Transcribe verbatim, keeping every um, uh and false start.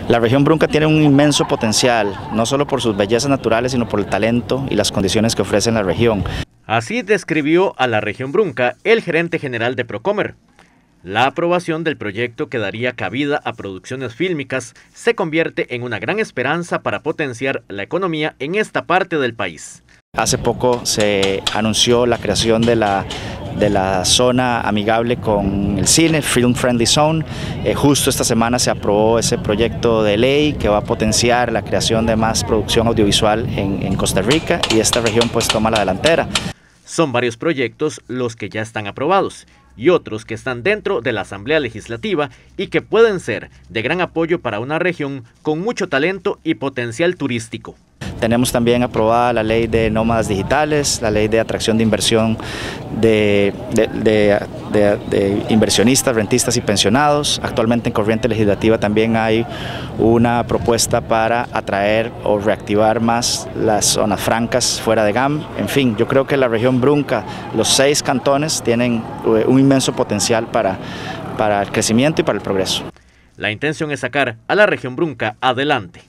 La región Brunca tiene un inmenso potencial, no solo por sus bellezas naturales, sino por el talento y las condiciones que ofrece la región. Así describió a la región Brunca el gerente general de Procomer. La aprobación del proyecto que daría cabida a producciones fílmicas se convierte en una gran esperanza para potenciar la economía en esta parte del país. Hace poco se anunció la creación de la, de la zona amigable con el cine, Film Friendly Zone. Eh, justo esta semana se aprobó ese proyecto de ley que va a potenciar la creación de más producción audiovisual en, en Costa Rica, y esta región pues toma la delantera. Son varios proyectos los que ya están aprobados y otros que están dentro de la Asamblea Legislativa y que pueden ser de gran apoyo para una región con mucho talento y potencial turístico. Tenemos también aprobada la ley de nómadas digitales, la ley de atracción de inversión de, de, de, de, de inversionistas, rentistas y pensionados. Actualmente en corriente legislativa también hay una propuesta para atraer o reactivar más las zonas francas fuera de G A M. En fin, yo creo que la región Brunca, los seis cantones tienen un inmenso potencial para, para el crecimiento y para el progreso. La intención es sacar a la región Brunca adelante.